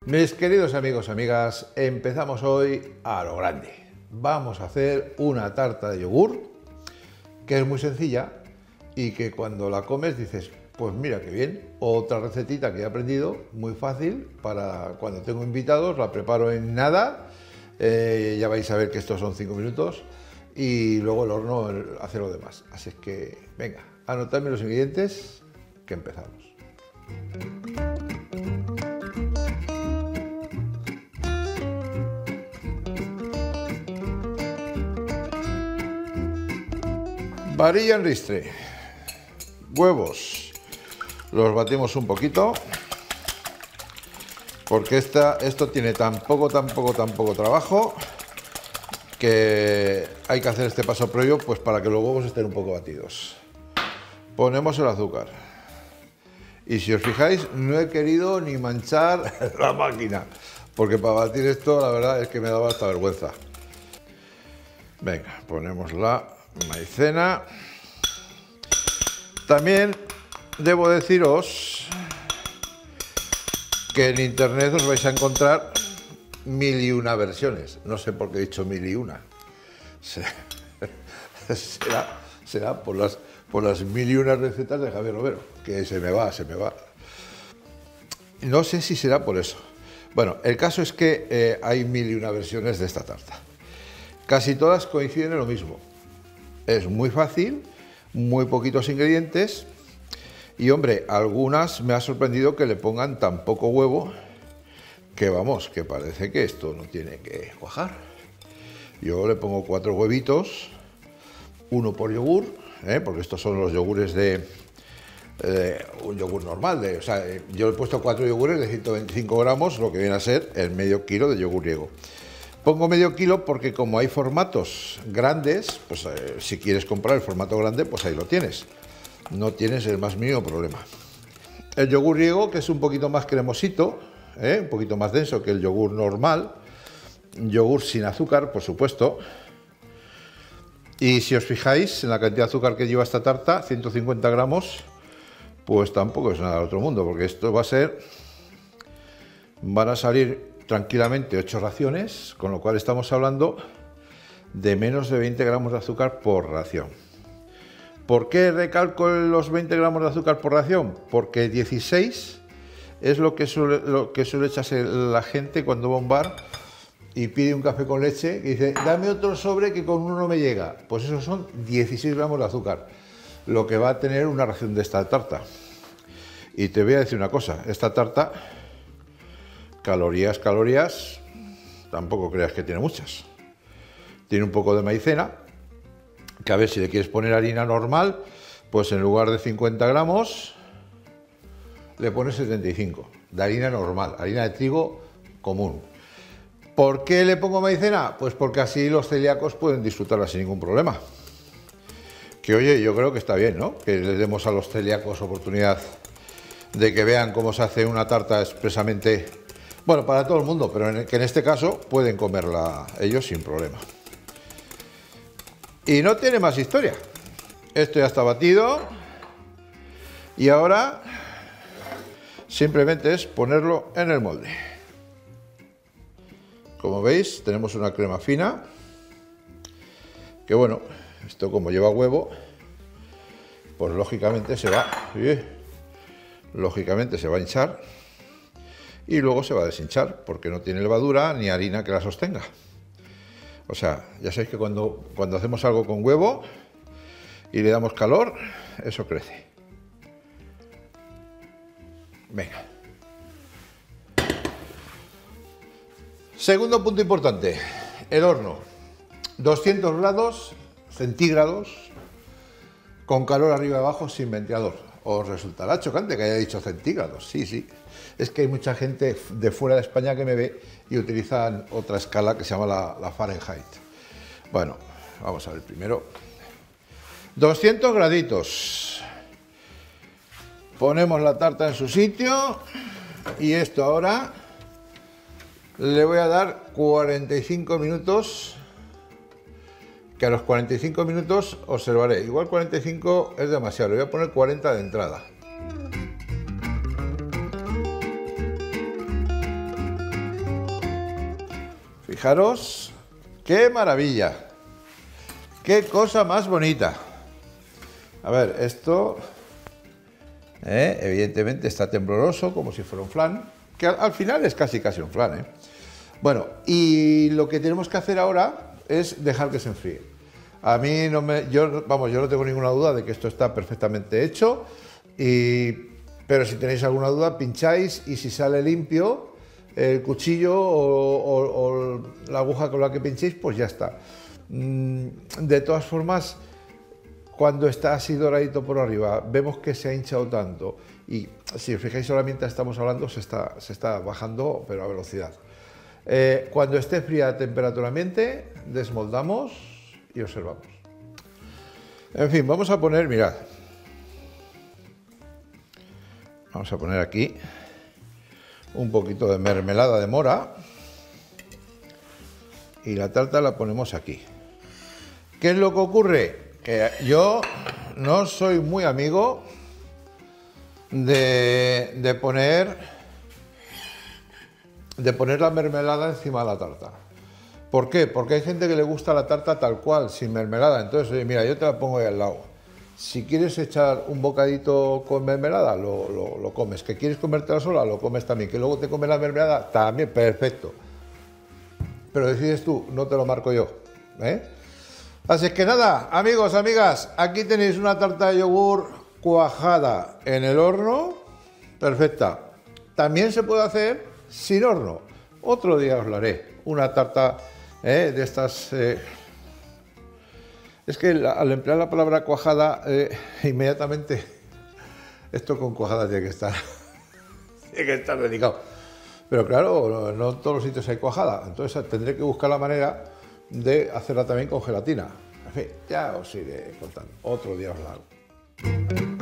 Mis queridos amigos, amigas, empezamos hoy a lo grande. Vamos a hacer una tarta de yogur, que es muy sencilla y que cuando la comes dices, pues mira qué bien. Otra recetita que he aprendido, muy fácil, para cuando tengo invitados, la preparo en nada. Ya vais a ver que estos son 5 minutos y luego el horno hace lo demás. Así es que, venga, anotadme los ingredientes, que empezamos. Varilla en ristre, huevos, los batimos un poquito, porque esto tiene tan poco trabajo que hay que hacer este paso previo pues para que los huevos estén un poco batidos. Ponemos el azúcar y si os fijáis no he querido ni manchar la máquina, porque para batir esto la verdad es que me daba hasta vergüenza. Venga, ponemos la maicena. También debo deciros que en internet os vais a encontrar 1001 versiones. No sé por qué he dicho 1001. Será por las 1001 recetas de Javier Romero, que se me va. No sé si será por eso. Bueno, el caso es que hay 1001 versiones de esta tarta. Casi todas coinciden en lo mismo. Es muy fácil, muy poquitos ingredientes y, hombre, algunas me ha sorprendido que le pongan tan poco huevo que, vamos, que parece que esto no tiene que cuajar. Yo le pongo 4 huevitos, uno por yogur, porque estos son los yogures de un yogur normal. O sea, yo he puesto 4 yogures de 125 gramos, lo que viene a ser el medio kilo de yogur griego. Pongo medio kilo porque como hay formatos grandes, pues si quieres comprar el formato grande, pues ahí lo tienes. No tienes el más mínimo problema. El yogur griego, que es un poquito más cremosito, un poquito más denso que el yogur normal. Yogur sin azúcar, por supuesto. Y si os fijáis en la cantidad de azúcar que lleva esta tarta, 150 gramos, pues tampoco es nada del otro mundo, porque esto van a salir tranquilamente 8 raciones, con lo cual estamos hablando de menos de 20 gramos de azúcar por ración. ¿Por qué recalco los 20 gramos de azúcar por ración? Porque 16 es lo que suele echarse la gente cuando va a un bar y pide un café con leche y dice, dame otro sobre que con uno no me llega. Pues esos son 16 gramos de azúcar, lo que va a tener una ración de esta tarta. Y te voy a decir una cosa, esta tarta, calorías, tampoco creas que tiene muchas. Tiene un poco de maicena, que a ver, si le quieres poner harina normal, pues en lugar de 50 gramos, le pones 75, de harina normal, harina de trigo común. ¿Por qué le pongo maicena? Pues porque así los celíacos pueden disfrutarla sin ningún problema. Que oye, yo creo que está bien, ¿no? Que les demos a los celíacos oportunidad de que vean cómo se hace una tarta expresamente, bueno, para todo el mundo, pero que en este caso pueden comerla ellos sin problema. Y no tiene más historia. Esto ya está batido y ahora simplemente es ponerlo en el molde. Como veis, tenemos una crema fina, que bueno, esto como lleva huevo, pues lógicamente se va a hinchar y luego se va a deshinchar, porque no tiene levadura ni harina que la sostenga. O sea, ya sabéis que cuando hacemos algo con huevo y le damos calor, eso crece. Venga. Segundo punto importante, el horno. 200 grados centígrados, con calor arriba y abajo, sin ventilador. ¿Os resultará chocante que haya dicho centígrados? Sí. Es que hay mucha gente de fuera de España que me ve y utilizan otra escala que se llama la Fahrenheit. Bueno, vamos a ver primero. 200 graditos. Ponemos la tarta en su sitio y esto ahora le voy a dar 45 minutos, que a los 45 minutos observaré. Igual 45 es demasiado, le voy a poner 40 de entrada. Fijaros, qué maravilla, qué cosa más bonita. A ver, esto evidentemente está tembloroso, como si fuera un flan, que al final es casi un flan. Bueno, y lo que tenemos que hacer ahora es dejar que se enfríe. A mí yo no tengo ninguna duda de que esto está perfectamente hecho, pero si tenéis alguna duda, pincháis y si sale limpio el cuchillo o la aguja con la que pinchéis, pues ya está. De todas formas, cuando está así doradito por arriba, vemos que se ha hinchado tanto y si os fijáis ahora mientras estamos hablando se está bajando, pero a velocidad. Cuando esté fría a temperatura ambiente, desmoldamos y observamos. En fin, vamos a poner, mirad, vamos a poner aquí un poquito de mermelada de mora y la tarta la ponemos aquí. ¿Qué es lo que ocurre? Que yo no soy muy amigo de poner la mermelada encima de la tarta. ¿Por qué? Porque hay gente que le gusta la tarta tal cual, sin mermelada. Entonces, oye, mira, yo te la pongo ahí al lado. Si quieres echar un bocadito con mermelada, lo comes. ¿Que quieres comértela sola? Lo comes también. ¿Que luego te comes la mermelada? También, perfecto. Pero decides tú, no te lo marco yo. Así que nada, amigos, amigas, aquí tenéis una tarta de yogur cuajada en el horno, perfecta. También se puede hacer sin horno. Otro día os lo haré, una tarta de estas... Es que al emplear la palabra cuajada, inmediatamente esto con cuajada tiene que estar dedicado. Pero claro, no en todos los sitios hay cuajada, entonces tendré que buscar la manera de hacerla también con gelatina. En fin, ya os iré contando. Otro día os la hago.